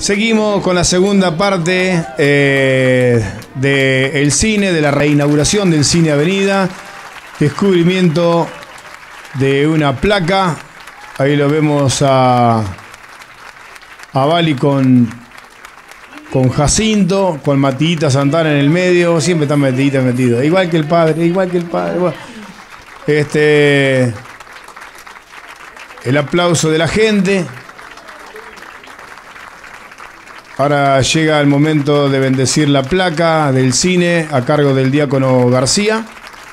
Seguimos con la segunda parte del cine, de la reinauguración del Cine Avenida. Descubrimiento de una placa. Ahí lo vemos a Bali con Jacinto, con Matita Santana en el medio. Siempre está Matita metido. Igual que el padre, igual que el padre. Bueno, el aplauso de la gente. Ahora llega el momento de bendecir la placa del cine a cargo del diácono García.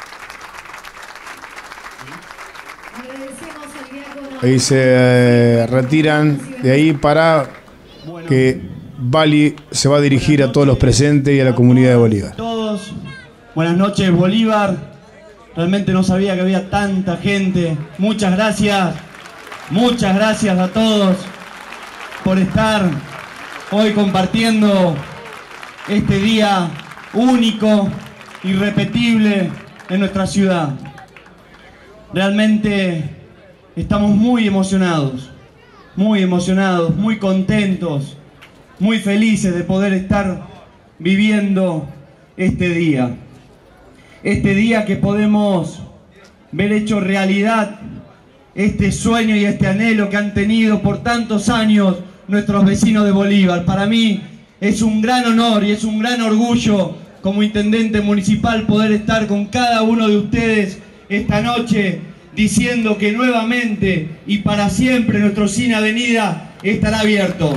Ahí se retiran de ahí para que Bali se va a dirigir a todos los presentes y a la comunidad de Bolívar. Todos, buenas noches Bolívar. Realmente no sabía que había tanta gente. Muchas gracias a todos por estar hoy compartiendo este día único, irrepetible en nuestra ciudad. Realmente estamos muy emocionados, muy contentos, muy felices de poder estar viviendo este día. Este día que podemos ver hecho realidad este sueño y este anhelo que han tenido por tantos años nuestros vecinos de Bolívar. Para mí es un gran honor y es un gran orgullo como intendente municipal poder estar con cada uno de ustedes esta noche diciendo que nuevamente y para siempre nuestro Cine Avenida estará abierto.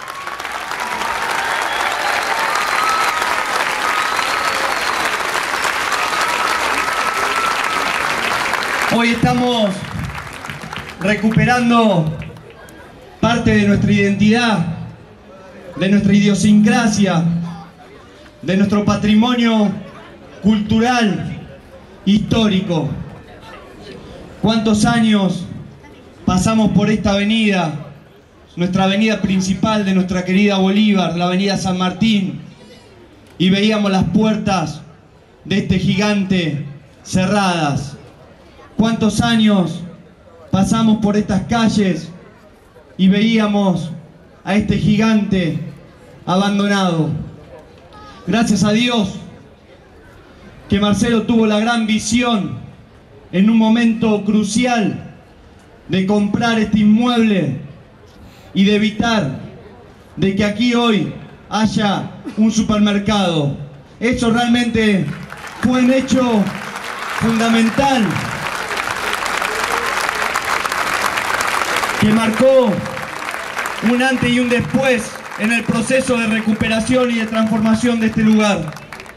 Hoy estamos recuperando parte de nuestra identidad, de nuestra idiosincrasia, de nuestro patrimonio cultural, histórico. ¿Cuántos años pasamos por esta avenida, nuestra avenida principal de nuestra querida Bolívar, la avenida San Martín, y veíamos las puertas de este gigante cerradas? ¿Cuántos años pasamos por estas calles y veíamos a este gigante abandonado? Gracias a Dios que Marcelo tuvo la gran visión en un momento crucial de comprar este inmueble y de evitar de que aquí hoy haya un supermercado. Eso realmente fue un hecho fundamental que marcó un antes y un después en el proceso de recuperación y de transformación de este lugar.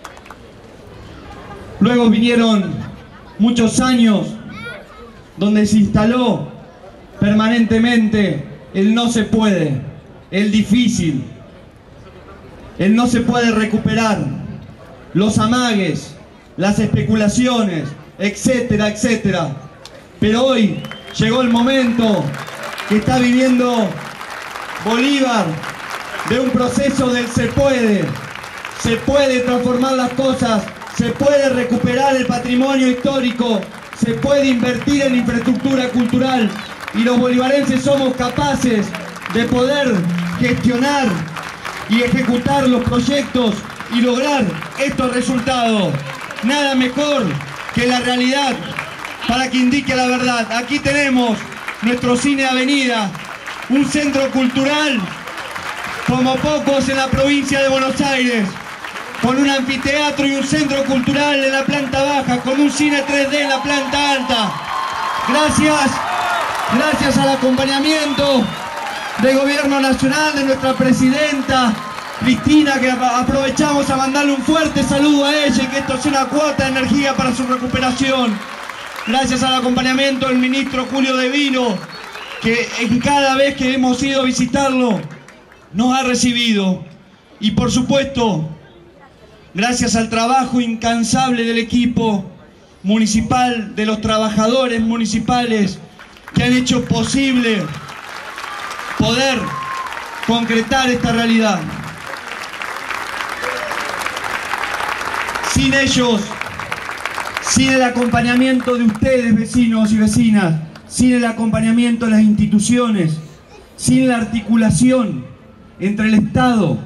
Luego vinieron muchos años donde se instaló permanentemente el no se puede, el difícil, el no se puede recuperar, los amagues, las especulaciones, etcétera, etcétera. Pero hoy llegó el momento que está viviendo Bolívar de un proceso del se puede transformar las cosas, se puede recuperar el patrimonio histórico, se puede invertir en infraestructura cultural y los bolivarenses somos capaces de poder gestionar y ejecutar los proyectos y lograr estos resultados. Nada mejor que la realidad para que indique la verdad. Aquí tenemos nuestro Cine Avenida, un centro cultural como pocos en la provincia de Buenos Aires, con un anfiteatro y un centro cultural en la planta baja, con un cine 3D en la planta alta. Gracias al acompañamiento del Gobierno Nacional, de nuestra presidenta Cristina, que aprovechamos a mandarle un fuerte saludo a ella y que esto sea una cuota de energía para su recuperación. Gracias al acompañamiento del ministro Julio De Vino, que en cada vez que hemos ido a visitarlo nos ha recibido. Y por supuesto, gracias al trabajo incansable del equipo municipal, de los trabajadores municipales que han hecho posible poder concretar esta realidad. Sin ellos, sin el acompañamiento de ustedes, vecinos y vecinas, sin el acompañamiento de las instituciones, sin la articulación entre el Estado,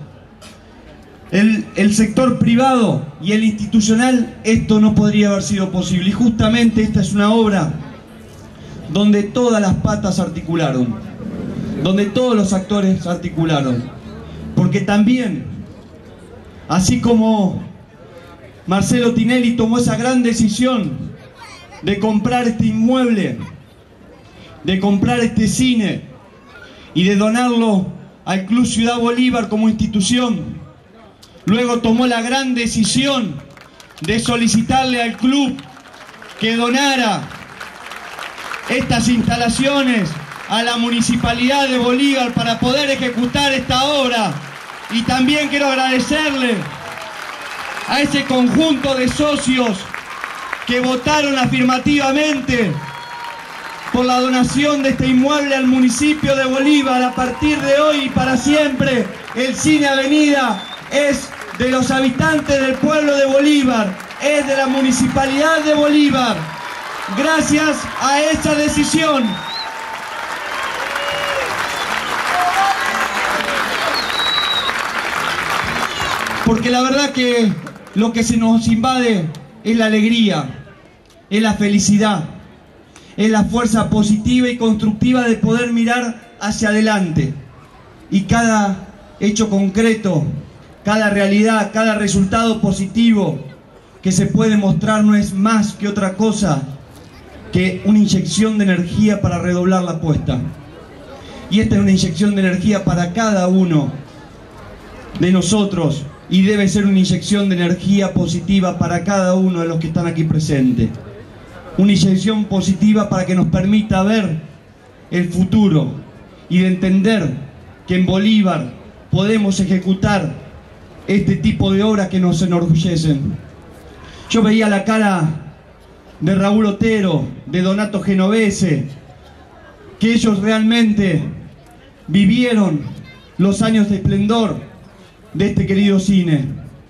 el sector privado y el institucional, esto no podría haber sido posible. Y justamente esta es una obra donde todas las patas articularon, donde todos los actores articularon. Porque también, así como Marcelo Tinelli tomó esa gran decisión de comprar este inmueble, de comprar este cine y de donarlo al Club Ciudad Bolívar como institución, luego tomó la gran decisión de solicitarle al club que donara estas instalaciones a la Municipalidad de Bolívar para poder ejecutar esta obra. Y también quiero agradecerle a ese conjunto de socios que votaron afirmativamente por la donación de este inmueble al municipio de Bolívar. A partir de hoy y para siempre, el Cine Avenida es de los habitantes del pueblo de Bolívar, es de la Municipalidad de Bolívar. Gracias a esa decisión, porque la verdad que lo que se nos invade es la alegría, es la felicidad, es la fuerza positiva y constructiva de poder mirar hacia adelante. Y cada hecho concreto, cada realidad, cada resultado positivo que se puede mostrar no es más que otra cosa que una inyección de energía para redoblar la apuesta. Y esta es una inyección de energía para cada uno de nosotros y debe ser una inyección de energía positiva para cada uno de los que están aquí presentes. Una inyección positiva para que nos permita ver el futuro y de entender que en Bolívar podemos ejecutar este tipo de obras que nos enorgullecen. Yo veía la cara de Raúl Otero, de Donato Genovese, que ellos realmente vivieron los años de esplendor de este querido cine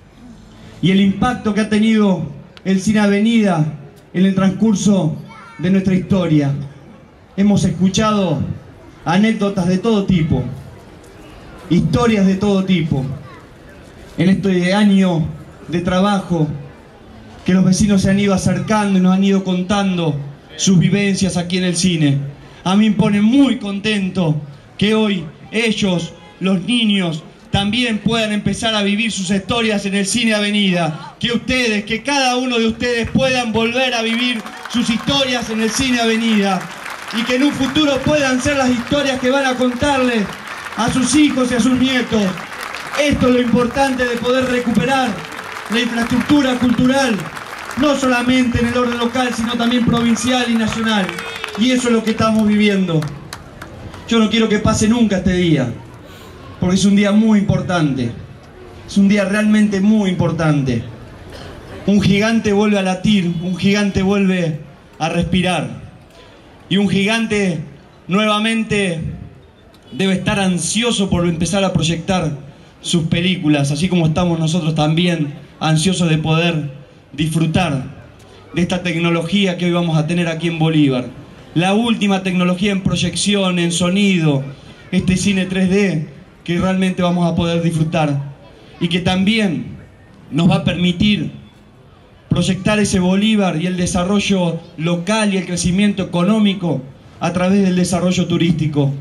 y el impacto que ha tenido el Cine Avenida en el transcurso de nuestra historia. Hemos escuchado anécdotas de todo tipo, historias de todo tipo, en este año de trabajo, que los vecinos se han ido acercando y nos han ido contando sus vivencias aquí en el cine. A mí me pone muy contento que hoy ellos, los niños, también puedan empezar a vivir sus historias en el Cine Avenida. Que ustedes, que cada uno de ustedes puedan volver a vivir sus historias en el Cine Avenida. Y que en un futuro puedan ser las historias que van a contarles a sus hijos y a sus nietos. Esto es lo importante de poder recuperar la infraestructura cultural, no solamente en el orden local, sino también provincial y nacional. Y eso es lo que estamos viviendo. Yo no quiero que pase nunca este día, porque es un día muy importante. Es un día realmente muy importante. Un gigante vuelve a latir, un gigante vuelve a respirar. Y un gigante nuevamente debe estar ansioso por empezar a proyectar sus películas, así como estamos nosotros también ansiosos de poder disfrutar de esta tecnología que hoy vamos a tener aquí en Bolívar. La última tecnología en proyección, en sonido, este cine 3D que realmente vamos a poder disfrutar y que también nos va a permitir proyectar ese Bolívar y el desarrollo local y el crecimiento económico a través del desarrollo turístico.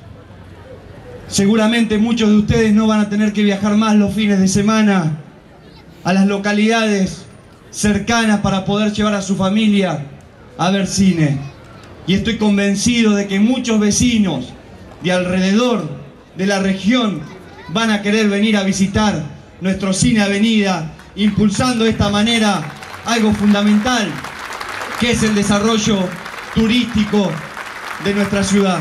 Seguramente muchos de ustedes no van a tener que viajar más los fines de semana a las localidades cercanas para poder llevar a su familia a ver cine. Y estoy convencido de que muchos vecinos de alrededor de la región van a querer venir a visitar nuestro Cine Avenida, impulsando de esta manera algo fundamental, que es el desarrollo turístico de nuestra ciudad.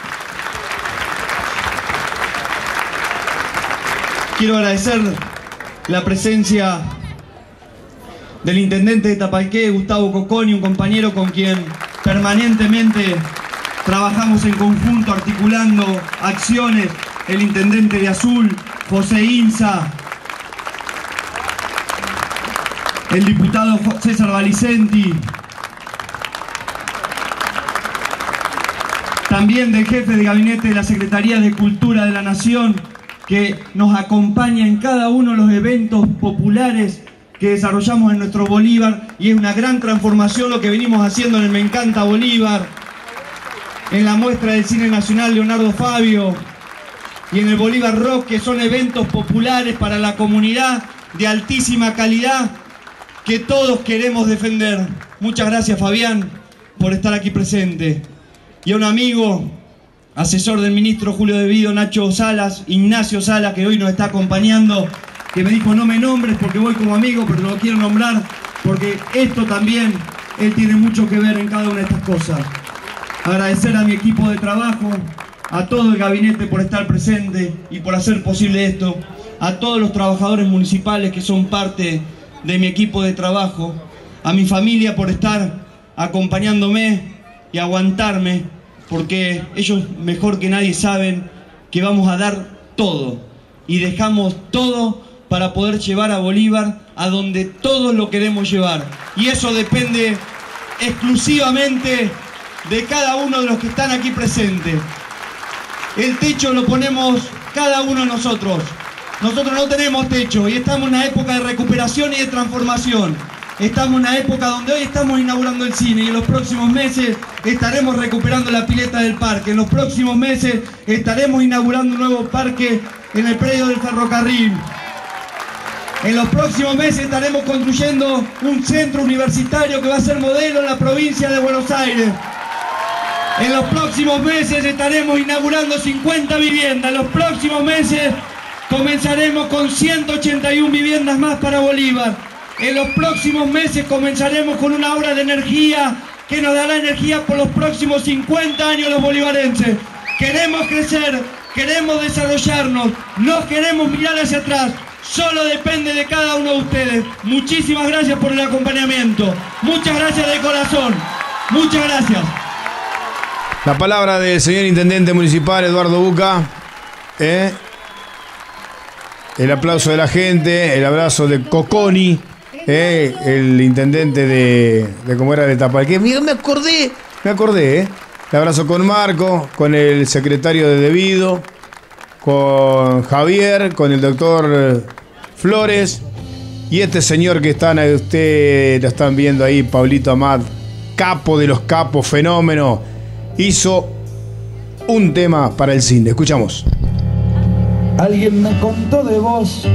Quiero agradecer la presencia del intendente de Tapalqué, Gustavo Coconi, un compañero con quien permanentemente trabajamos en conjunto articulando acciones, el intendente de Azul, José Inza, el diputado César Valicenti, también del jefe de gabinete de la Secretaría de Cultura de la Nación, que nos acompaña en cada uno de los eventos populares que desarrollamos en nuestro Bolívar, y es una gran transformación lo que venimos haciendo en el Me Encanta Bolívar, en la muestra del Cine Nacional Leonardo Fabio y en el Bolívar Rock, que son eventos populares para la comunidad de altísima calidad que todos queremos defender. Muchas gracias, Fabián, por estar aquí presente. Y a un amigo, asesor del ministro Julio De Vido, Nacho Salas, Ignacio Salas, que hoy nos está acompañando, que me dijo no me nombres porque voy como amigo, pero lo quiero nombrar porque esto también, él tiene mucho que ver en cada una de estas cosas. Agradecer a mi equipo de trabajo, a todo el gabinete por estar presente y por hacer posible esto, a todos los trabajadores municipales que son parte de mi equipo de trabajo, a mi familia por estar acompañándome y aguantarme, porque ellos mejor que nadie saben que vamos a dar todo y dejamos todo para poder llevar a Bolívar a donde todos lo queremos llevar, y eso depende exclusivamente de cada uno de los que están aquí presentes. El techo lo ponemos cada uno de nosotros. Nosotros no tenemos techo y estamos en una época de recuperación y de transformación. Estamos en una época donde hoy estamos inaugurando el cine y en los próximos meses estaremos recuperando la pileta del parque. En los próximos meses estaremos inaugurando un nuevo parque en el predio del ferrocarril. En los próximos meses estaremos construyendo un centro universitario que va a ser modelo en la provincia de Buenos Aires. En los próximos meses estaremos inaugurando 50 viviendas. En los próximos meses comenzaremos con 181 viviendas más para Bolívar. En los próximos meses comenzaremos con una obra de energía que nos dará energía por los próximos 50 años los bolivarenses. Queremos crecer, queremos desarrollarnos, no queremos mirar hacia atrás. Solo depende de cada uno de ustedes. Muchísimas gracias por el acompañamiento. Muchas gracias de corazón. Muchas gracias. La palabra del señor Intendente Municipal, Eduardo Buca. El aplauso de la gente, el abrazo de Coconi, el intendente de cómo era de Tapalqué. Mira, me acordé. El abrazo con Marco, con el secretario de De Vido, con Javier, con el doctor Flores y este señor que ustedes lo están viendo ahí, Pablito Amat, capo de los capos, fenómeno, hizo un tema para el cine. Escuchamos. Alguien me contó de vos,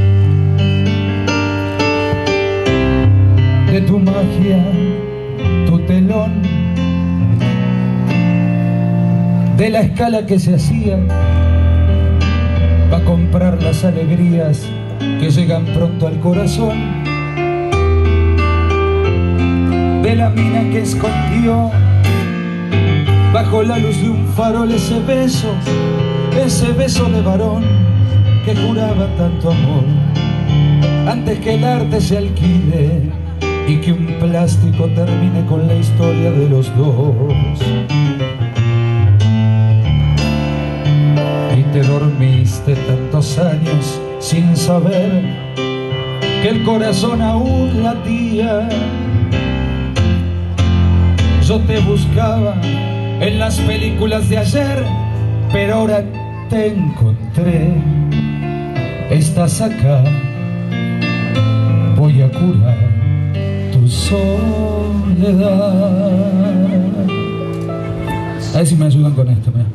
de tu magia, tu telón, de la escala que se hacía para comprar las alegrías que llegan pronto al corazón, de la mina que escondió bajo la luz de un farol ese beso de varón que juraba tanto amor antes que el arte se alquile y que un plástico termine con la historia de los dos. Y te dormiste tantos años sin saber que el corazón aún latía. Yo te buscaba en las películas de ayer, pero ahora te encontré. Estás acá, voy a curar tu soledad. A ver si me ayudan con esto, mira.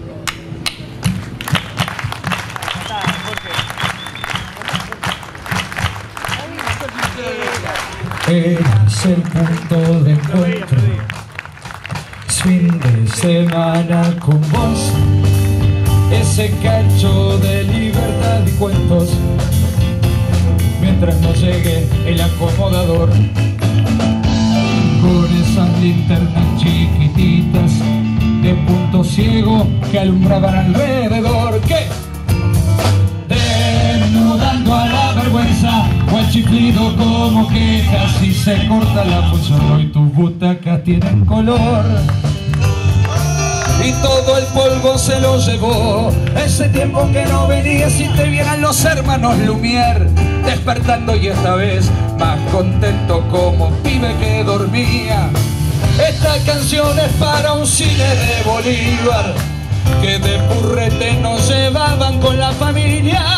Es el punto de encuentro, es fin de semana con vos, ese cacho de libertad y cuentos, mientras no llegue el acomodador, con esas linternas chiquititas de punto ciego que alumbraban alrededor, que desnudando a la vergüenza o el chiflido como quejas y se corta la función. Hoy tus butacas tienen color y todo el polvo se lo llevó ese tiempo que no venías y te vieran los hermanos Lumière despertando, y esta vez más contento como pibe que dormía. Esta canción es para un cine de Bolívar que de purrete nos llevaban con la familia.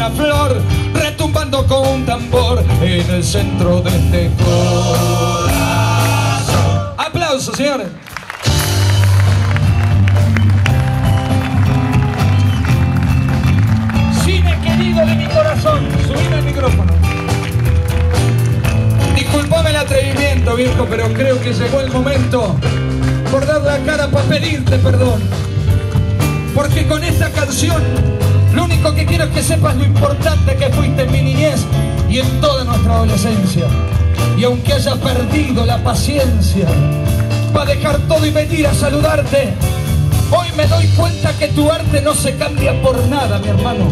una flor, retumbando con un tambor en el centro de este corazón. ¡Aplausos, señores! Cine querido de mi corazón, subime el micrófono. Disculpame el atrevimiento, viejo, pero creo que llegó el momento por dar la cara para pedirte perdón. Porque con esta canción lo único que quiero es que sepas lo importante que fuiste en mi niñez y en toda nuestra adolescencia. Y aunque haya perdido la paciencia para dejar todo y venir a saludarte, hoy me doy cuenta que tu arte no se cambia por nada, mi hermano.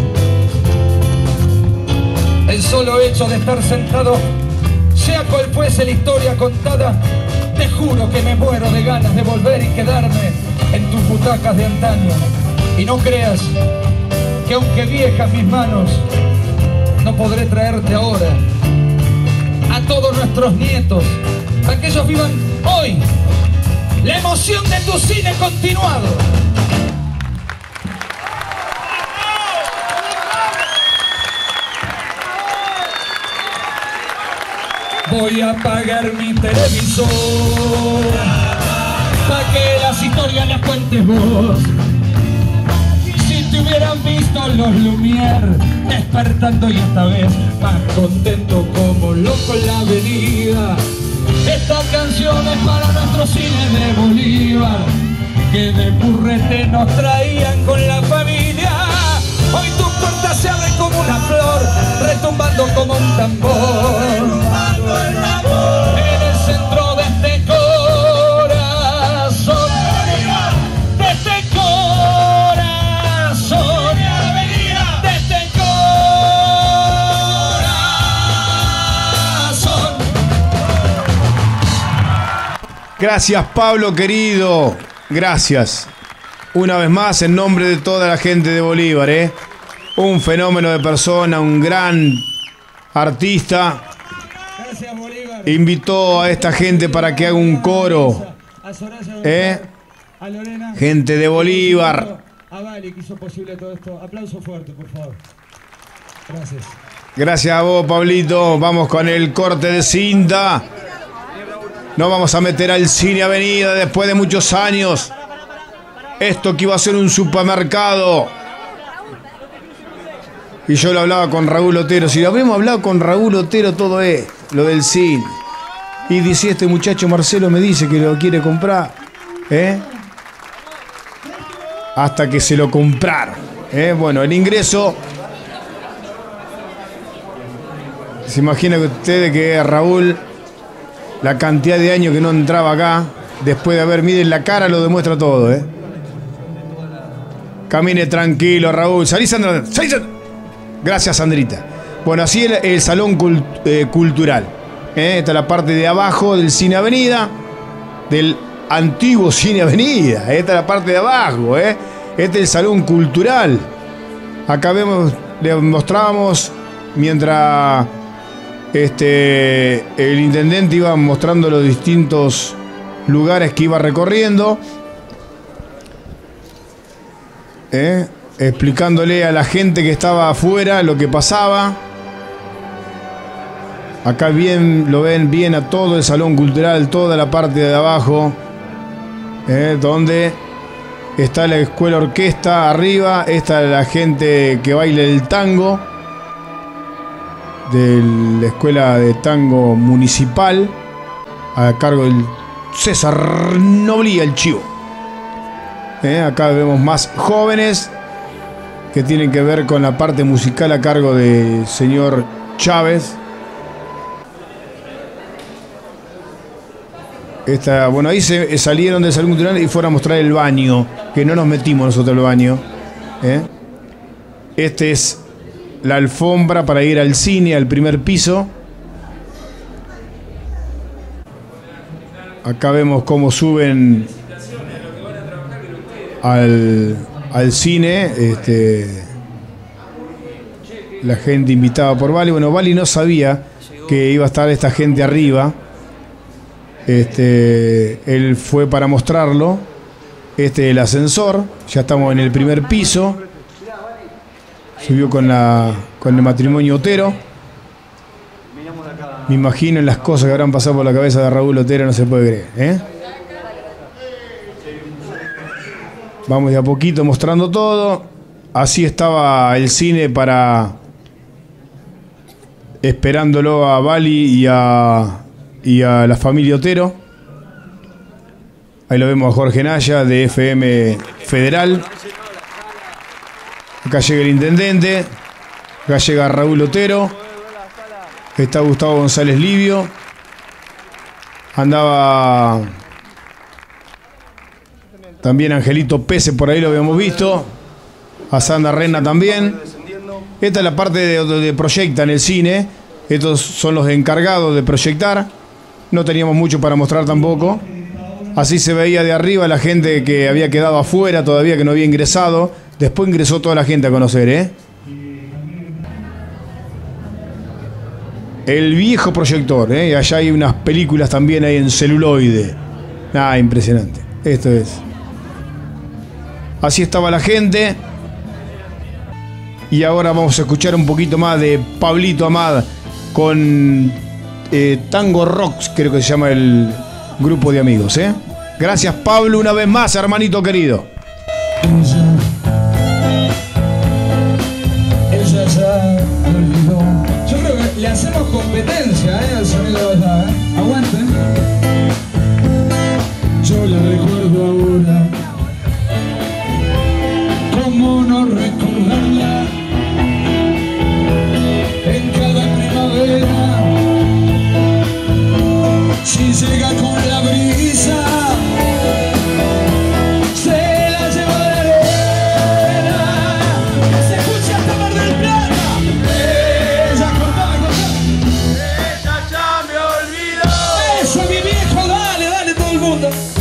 El solo hecho de estar sentado, sea cual fuese la historia contada, te juro que me muero de ganas de volver y quedarme en tus butacas de antaño. Y no creas que aunque viejas mis manos, no podré traerte ahora a todos nuestros nietos, para que ellos vivan hoy la emoción de tu cine continuado. Voy a apagar mi televisor para que las historias las cuentes vos. Si te hubieran visto los Lumière despertando y esta vez más contento como loco en la avenida. Esta canción es para nuestros cines de Bolívar, que de Purrete nos traían con la familia. Hoy tu puerta se abre como una flor, retumbando como un tambor. En el centro de este corazón, de este corazón, de este corazón. Gracias, Pablo querido. Gracias. Una vez más, en nombre de toda la gente de Bolívar, un fenómeno de persona, un gran artista. Gracias, Bolívar. Invitó a esta gente para que haga un coro. A Lorena. Gente de Bolívar. A Vali, que hizo posible todo esto. Aplauso fuerte, por favor. Gracias. Gracias a vos, Pablito. Vamos con el corte de cinta. Nos vamos a meter al Cine Avenida después de muchos años. Esto que iba a ser un supermercado. Y yo lo hablaba con Raúl Otero. Si lo habíamos hablado con Raúl Otero todo es lo del cine. Y dice, este muchacho Marcelo me dice que lo quiere comprar. Hasta que se lo compraron. Bueno, el ingreso. Se imagina que ustedes que Raúl, la cantidad de años que no entraba acá, después de haber, miren la cara, lo demuestra todo, Camine tranquilo, Raúl. Salí, Sandra. Salí, Sandra. Gracias, Sandrita. Bueno, así el salón cultural. Esta es la parte de abajo del Cine Avenida, del antiguo Cine Avenida. Esta es la parte de abajo, Este es el salón cultural. Acá vemos, le mostrábamos mientras el intendente iba mostrando los distintos lugares que iba recorriendo. Explicándole a la gente que estaba afuera lo que pasaba. Acá bien lo ven bien a todo el salón cultural, toda la parte de abajo, donde está la escuela orquesta arriba. Esta es la gente que baila el tango de la escuela de tango municipal a cargo del César Noblía, el chivo. Acá vemos más jóvenes que tienen que ver con la parte musical a cargo del señor Chávez. Bueno, ahí salieron del salón cultural y fueron a mostrar el baño, que no nos metimos nosotros al baño. Este es la alfombra para ir al cine, al primer piso. Acá vemos cómo suben al cine, la gente invitada por Vali. Bueno, Vali no sabía que iba a estar esta gente arriba. Él fue para mostrarlo. El ascensor, ya estamos en el primer piso. Subió con el matrimonio Otero. Me imagino en las cosas que habrán pasado por la cabeza de Raúl Otero, no se puede creer, ¿eh? Vamos de a poquito mostrando todo. Así estaba el cine esperándolo a Bali y a la familia Otero. Ahí lo vemos a Jorge Naya de FM Federal. Acá llega el intendente. Acá llega Raúl Otero. Está Gustavo González Livio. Andaba también Angelito Pese, por ahí lo habíamos visto. A Sandra Renna también. Esta es la parte de proyectan el cine. Estos son los encargados de proyectar. No teníamos mucho para mostrar tampoco. Así se veía de arriba la gente que había quedado afuera todavía, que no había ingresado. Después ingresó toda la gente a conocer, ¿eh? El viejo proyector, ¿eh? Y allá hay unas películas también ahí en celuloide. Ah, impresionante. Esto es. Así estaba la gente. Y ahora vamos a escuchar un poquito más de Pablito Amad con Tango Rocks, creo que se llama el grupo de amigos, ¿eh? Gracias, Pablo, una vez más, hermanito querido. Ella ya me olvidó. Yo creo que le hacemos competencia al sonido de allá, ¿eh? Aguanten. Yo la recuerdo ahora. ¿Cómo no recordarla? En cada primavera, si llega con la brisa, se la lleva de arena, se escucha hasta Mar del Plata. Ella cortaba. Ella ya me olvidó. Eso, mi viejo, dale todo el mundo.